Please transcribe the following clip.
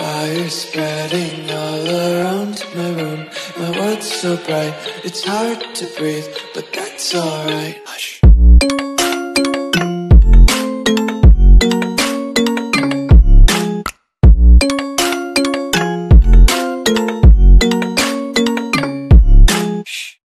Fire spreading all around my room. My world's so bright, it's hard to breathe, but that's alright.